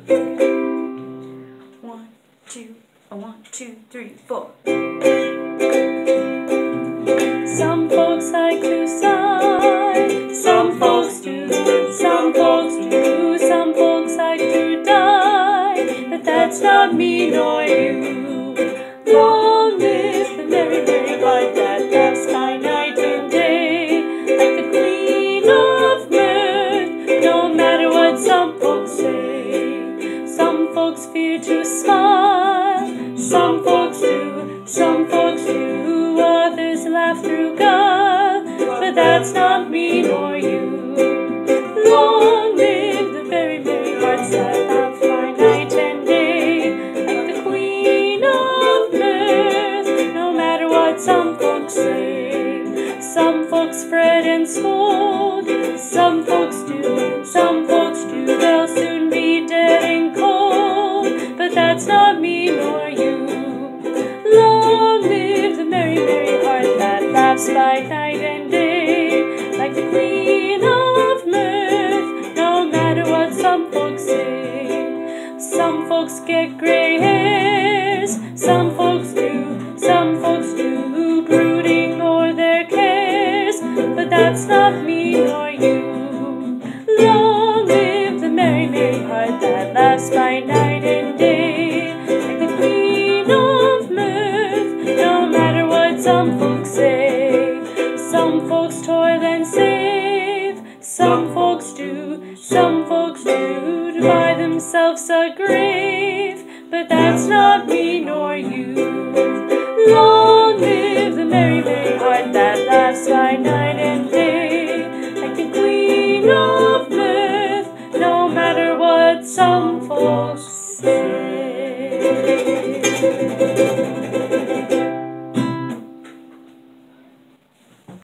1, 2, 1, 2, 3, 4. Some folks like to sigh, some folks do, some folks do, some folks like to die, but that's not me nor you. Long live the merry, merry heart that laughs by night and day, like the queen of mirth, no matter what some folks say. Some folks fear to smile, some folks do, some folks do, others laugh through God, but that's not me nor you. Long live the very merry hearts that laugh by night and day, like the queen of mirth, no matter what some folks say. Some folks fret and scold, some folks do, some folks do, they'll soon be dead and cold, but that's not me nor you. Long live the merry, merry heart that laughs by night and day, like the queen of mirth, no matter what some folks say. Some folks get gray hairs, some folks do, brooding o'er their cares, but that's not me nor you. Long live the merry, merry heart that laughs by night and day, like the queen of mirth, no matter what some folks say. Some folks toil and save, some folks do, to buy themselves a grave, but that's not me nor you. Long live the merry, merry heart that laughs by night and day, like the queen of mirth, no matter what some folks say.